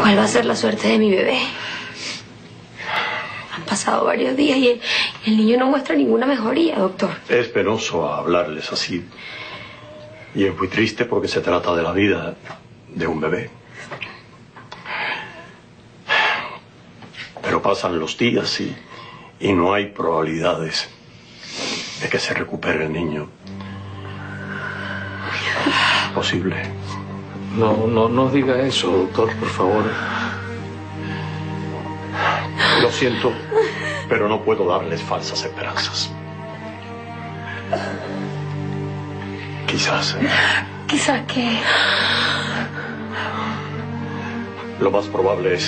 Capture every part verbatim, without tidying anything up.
¿Cuál va a ser la suerte de mi bebé? Han pasado varios días y el, el niño no muestra ninguna mejoría, doctor. Es penoso hablarles así. Y es muy triste porque se trata de la vida de un bebé. Pero pasan los días y, y no hay probabilidades de que se recupere el niño. Posible. No, no, no diga eso, doctor, por favor. Lo siento, pero no puedo darles falsas esperanzas. Quizás. ¿Quizás qué? Lo más probable es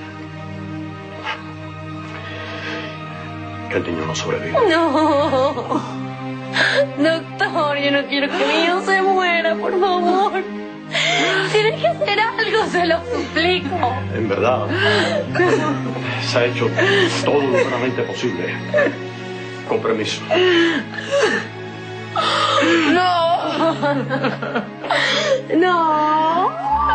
que el niño no sobreviva. No. Doctor, yo no quiero que mi hijo se muera, por favor. Tienes que hacer algo, se lo suplico. En verdad, se ha hecho todo lo humanamente posible. Con permiso. No. No.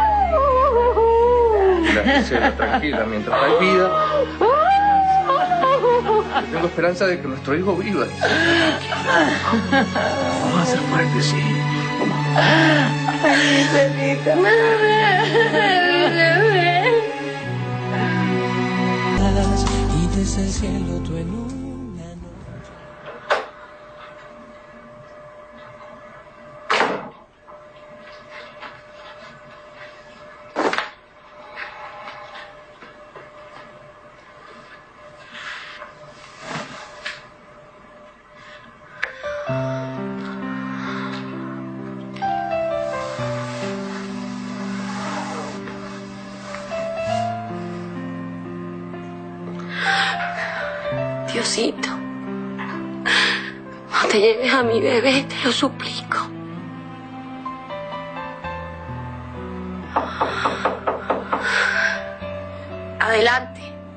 Gracias, tranquila, mientras hay vida. Tengo esperanza de que nuestro hijo viva. Vamos a ser fuertes, sí. Vamos. Ay, bebita. Y desde el cielo tú en una noche. Diosito, no te lleves a mi bebé, te lo suplico. Adelante.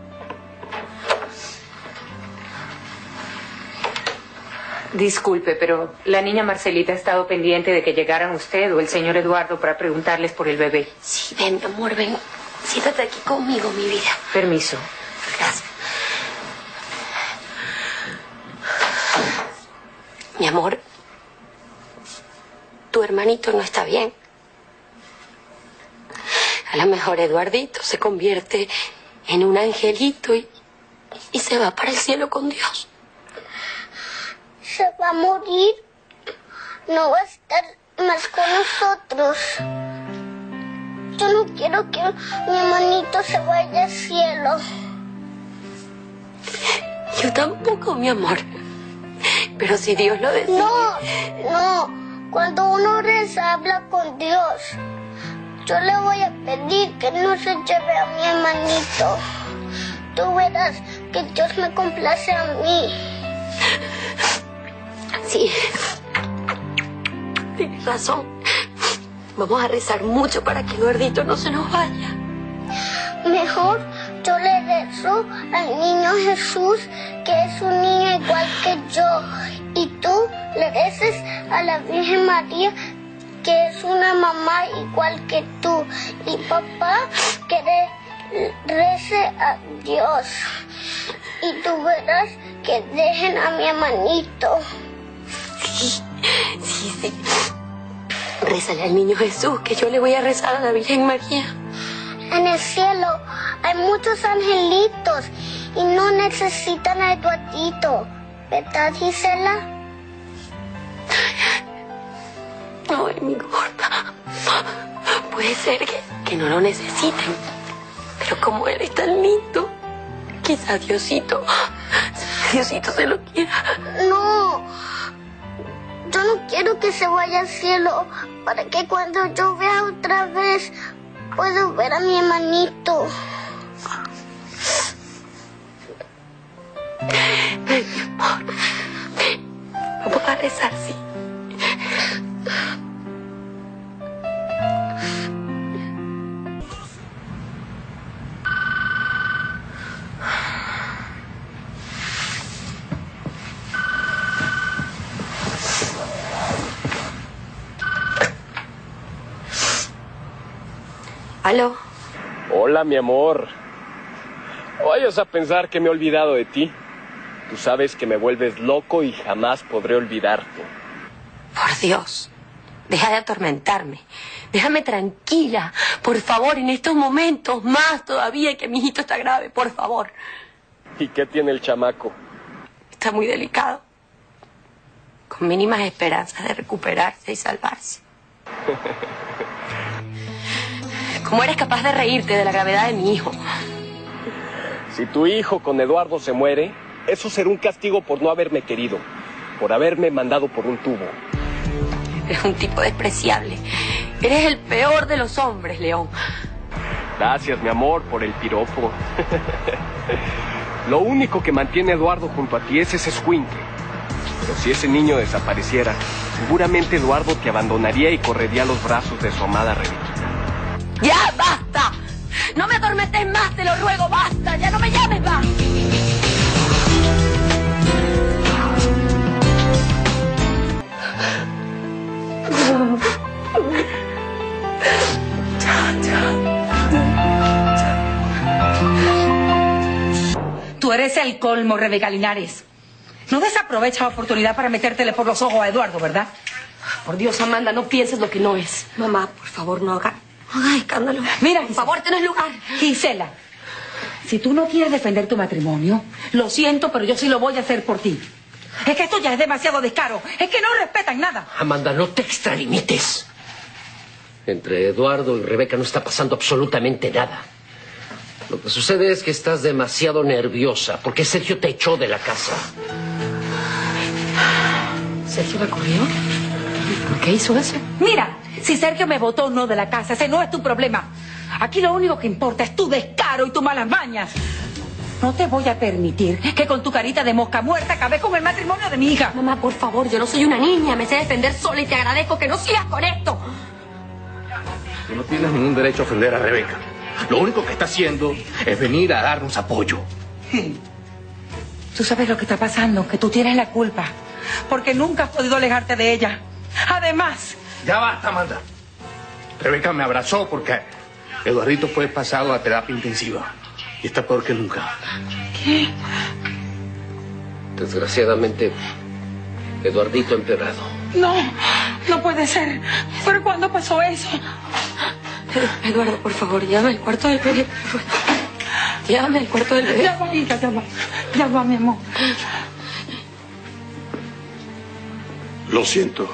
Disculpe, pero la niña Marcelita ha estado pendiente de que llegaran usted o el señor Eduardo para preguntarles por el bebé. Sí, ven, mi amor, ven. Siéntate aquí conmigo, mi vida. Permiso. Gracias. Mi amor, tu hermanito no está bien. A lo mejor Eduardito se convierte en un angelito y, y se va para el cielo con Dios. Se va a morir. No va a estar más con nosotros. Yo no quiero que mi hermanito se vaya al cielo. Yo tampoco, mi amor. Pero si Dios lo decide... No, no. Cuando uno reza, habla con Dios. Yo le voy a pedir que no se lleve a mi hermanito. Tú verás que Dios me complace a mí. Sí. Tienes razón. Vamos a rezar mucho para que Eduardito no se nos vaya. Mejor yo le rezo al niño Jesús, que es un niño igual que yo. Y tú le reces a la Virgen María, que es una mamá igual que tú. Y papá, que le rece a Dios. Y tú verás que dejen a mi hermanito. Sí, sí, sí. Rézale al niño Jesús, que yo le voy a rezar a la Virgen María. En el cielo hay muchos angelitos y no necesitan a Eduardito. ¿Verdad, Gisela? Ay, mi gorda. Puede ser que, que no lo necesiten. Pero como él es tan lindo, quizás Diosito, Diosito se lo quiera. No. Yo no quiero que se vaya al cielo, para que cuando yo vea otra vez pueda ver a mi hermanito. Ven, mi amor. Ven. Vamos a rezar, sí. ¿Aló? Hola, mi amor. No vayas a pensar que me he olvidado de ti. Tú sabes que me vuelves loco y jamás podré olvidarte. Por Dios, deja de atormentarme. Déjame tranquila, por favor, en estos momentos, más todavía que mi hijito está grave, por favor. ¿Y qué tiene el chamaco? Está muy delicado, con mínimas esperanzas de recuperarse y salvarse. ¿Cómo eres capaz de reírte de la gravedad de mi hijo? Si tu hijo con Eduardo se muere, eso será un castigo por no haberme querido, por haberme mandado por un tubo. Eres un tipo despreciable. Eres el peor de los hombres, León. Gracias, mi amor, por el piropo. Lo único que mantiene a Eduardo junto a ti es ese escuincle. Pero si ese niño desapareciera, seguramente Eduardo te abandonaría y correría a los brazos de su amada Rebequita. ¡Ya, basta! No me atormentes más, te lo ruego, basta. Ya no me llames más. Tú eres el colmo, Rebeca Linares. No desaprovechas la oportunidad para metértele por los ojos a Eduardo, ¿verdad? Por Dios, Amanda, no pienses lo que no es. Mamá, por favor, no hagas no haga escándalo. Mira, por favor, tenés lugar. Gisela, si tú no quieres defender tu matrimonio, lo siento, pero yo sí lo voy a hacer por ti. Es que esto ya es demasiado descaro. Es que no respetan nada. Amanda, no te extralimites. Entre Eduardo y Rebeca no está pasando absolutamente nada. Lo que sucede es que estás demasiado nerviosa porque Sergio te echó de la casa. ¿Sergio la corrió? ¿Por qué hizo eso? Mira, si Sergio me botó o no de la casa, ese no es tu problema. Aquí lo único que importa es tu descaro y tus malas mañas. No te voy a permitir que con tu carita de mosca muerta acabes con el matrimonio de mi hija. Mamá, por favor, yo no soy una niña, me sé defender sola y te agradezco que no sigas con esto. Tú no tienes ningún derecho a ofender a Rebeca. Lo único que está haciendo es venir a darnos apoyo. Tú sabes lo que está pasando, que tú tienes la culpa, porque nunca has podido alejarte de ella. Además... Ya basta, Amanda. Rebeca me abrazó porque Eduardito fue pasado a terapia intensiva y está peor que nunca. ¿Qué? Desgraciadamente, Eduardito ha empeorado. No, no puede ser. ¿Pero cuándo pasó eso? Eduardo, por favor, llama al cuarto del bebé. Llame al cuarto del bebé. Ya va, hija, ya va. Ya va, mi amor. Lo siento,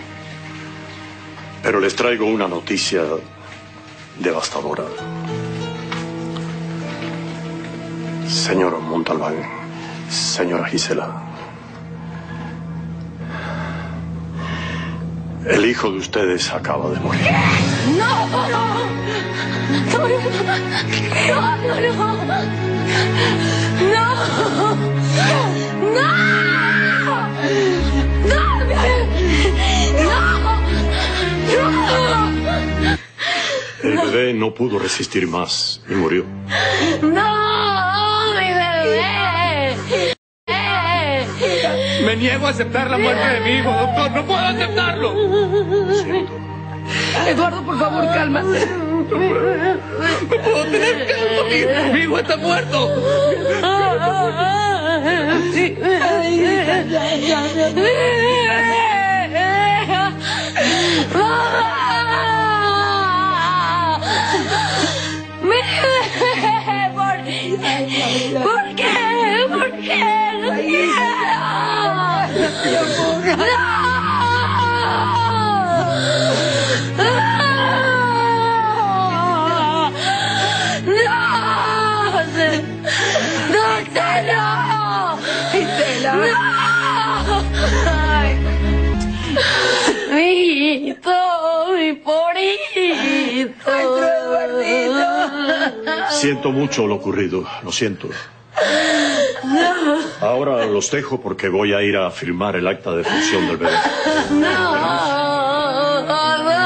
pero les traigo una noticia devastadora. Señor Montalbán, señora Gisela, el hijo de ustedes acaba de morir. ¡No! ¡No! ¡No! ¡No! ¡No! ¡No! El bebé no pudo resistir más y murió. ¡No! ¡Mi bebé! Me niego a aceptar la muerte de mi hijo, doctor. ¡No puedo aceptarlo! Lo siento. Eduardo, por favor, cálmate. No puedo, no puedo tener calma. Mi, mi hijo está muerto. ¿Por qué? ¿Por qué? ¡No quiero! ¡No! Mi hijito, mi porito. Siento mucho lo ocurrido, lo siento. Ahora los dejo porque voy a ir a firmar el acta de función del bebé. No, no.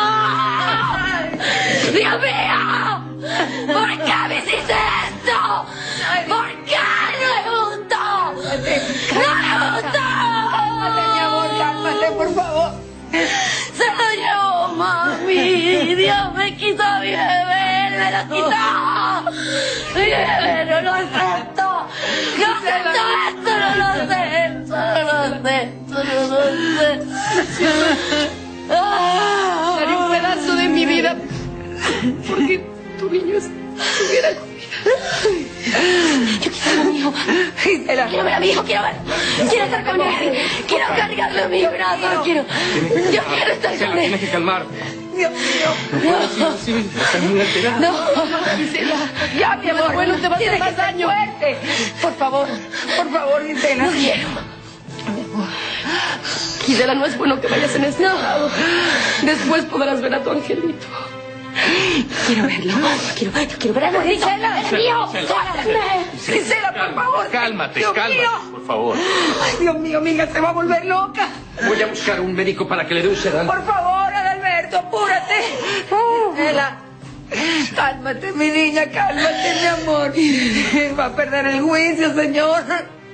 Dios mío, ¿por qué me hiciste esto? ¿Por qué? No me gustó. No me gustó. Mi amor, cálmate, por favor. Se lo llevó, mami. Dios me quitó a mi bebé. me lo quitó! ¡No lo acepto! ¡No acepto esto! ¡No lo acepto! ¡No lo acepto! ¡No lo acepto! Daré un pedazo de mi vida porque tu niño estuviera con vida. Yo quiero a mi hijo. Gisela. Quiero ver a mi hijo, quiero ver. Quiero estar con él. Quiero cargarlo en mis brazos. Quiero. Yo quiero estar con él. Tienes que calmar. Dios mío. No, no, sí, estás muy alterada. No, Gisela. Ya, mi amor. Bueno, te va a hacer más daño. Fuerte. Por favor, por favor, Gisela. No quiero. Gisela, no es bueno que vayas en este estado. Después podrás ver a tu angelito. Quiero verlo. Quiero, quiero ver a mi hijo. Gisela. ¡Es mío! ¡Suéltame! Gisela, por favor. Cálmate, Dios cálmate, mío. por favor. Ay, Dios mío, mi hija se va a volver loca. Voy a buscar un médico para que le dé un sedante. Por favor, Adalberto, apúrate. Gisela. Cálmate, mi niña, cálmate, mi amor. Va a perder el juicio, señor.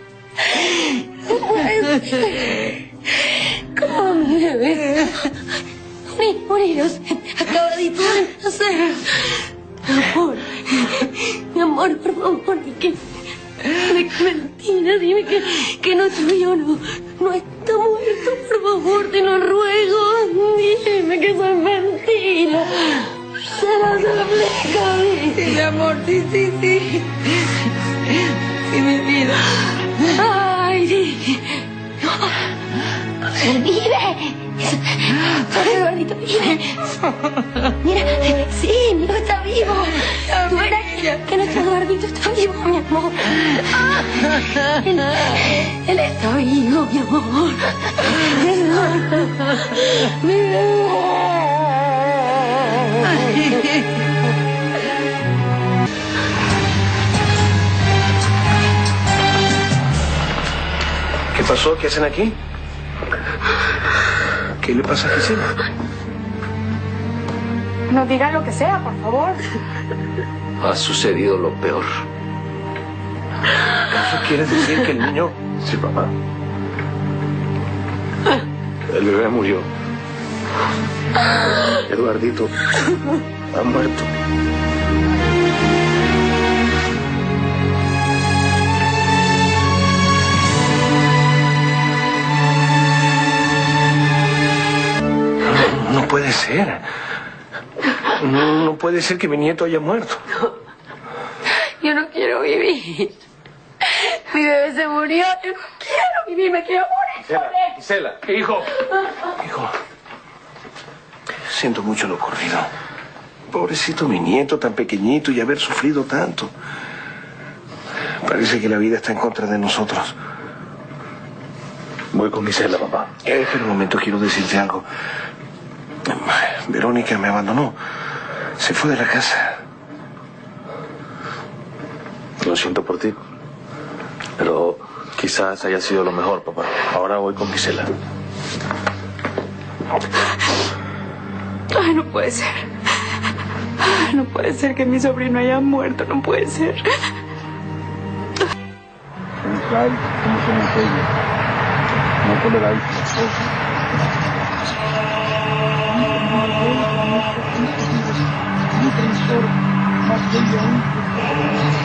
¿Cómo me ves? Moriros, acabadito de nacer. Mi amor, mi amor, por favor, di que... Dime que mentira, dime que, que nuestro hijo no, no está muerto, por favor, te lo ruego. Dime que eso es mentira. Se lo suplico. Sí, mi amor, sí, sí, sí. Sí, mi vida. Ay, sí. Él vive. Jorge Eduardito vive. Mira, sí, mi hijo está vivo. ¿Tú verás que nuestro Eduardito está vivo, mi amor? Él, él está vivo, mi amor. ¿Qué pasó? ¿Qué hacen aquí? ¿Qué le pasa a Gisela? No digan lo que sea, por favor. Ha sucedido lo peor. ¿Acaso quieres decir que el niño...? Sí, papá. El bebé murió. Eduardito ha muerto. No, no puede ser. No, no puede ser que mi nieto haya muerto. No. Yo no quiero vivir. Mi bebé se murió. Yo no quiero vivir. Me quiero morir. Gisela, Gisela, hijo. Hijo. Siento mucho lo ocurrido. Pobrecito mi nieto, tan pequeñito y haber sufrido tanto. Parece que la vida está en contra de nosotros. Voy con Gisela, papá. Eh, espera un momento, quiero decirte algo. Verónica me abandonó. Se fue de la casa. Lo siento por ti. Pero quizás haya sido lo mejor, papá. Ahora voy con Gisela. Ay, no puede ser. Ay, no puede ser que mi sobrino haya muerto. No puede ser. Como cementerio. No toleráis las cosas. Mi transor, más bello aún.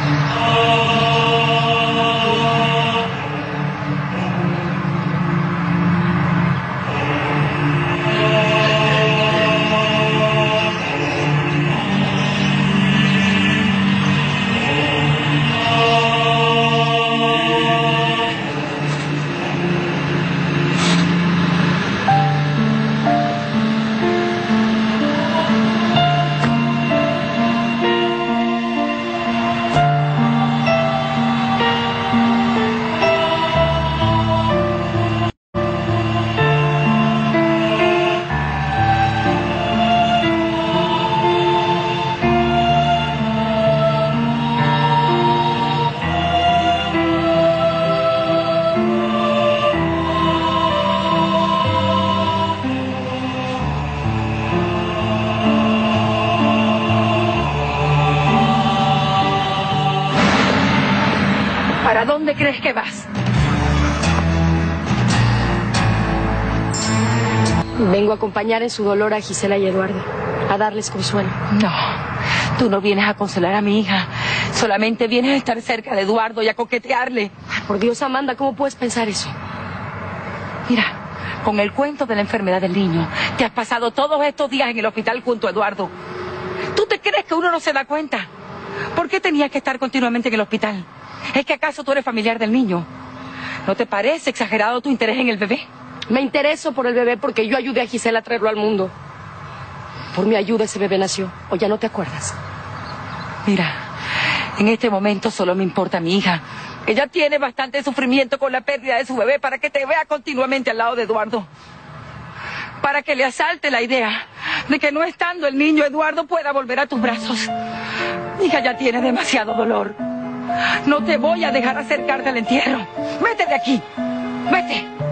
¿Para dónde crees que vas? Vengo a acompañar en su dolor a Gisela y Eduardo. a darles consuelo. No, tú no vienes a consolar a mi hija. Solamente vienes a estar cerca de Eduardo y a coquetearle. Ay, por Dios, Amanda, ¿cómo puedes pensar eso? Mira, con el cuento de la enfermedad del niño, te has pasado todos estos días en el hospital junto a Eduardo. ¿Tú te crees que uno no se da cuenta? ¿Por qué tenías que estar continuamente en el hospital? ¿Es que acaso tú eres familiar del niño? ¿No te parece exagerado tu interés en el bebé? Me intereso por el bebé porque yo ayudé a Gisela a traerlo al mundo. Por mi ayuda ese bebé nació. ¿O ya no te acuerdas? Mira, en este momento solo me importa mi hija. Ella tiene bastante sufrimiento con la pérdida de su bebé para que te vea continuamente al lado de Eduardo. Para que le asalte la idea de que no estando el niño Eduardo pueda volver a tus brazos. Mi hija ya tiene demasiado dolor. No te voy a dejar acercarte al entierro. Vete de aquí. Vete.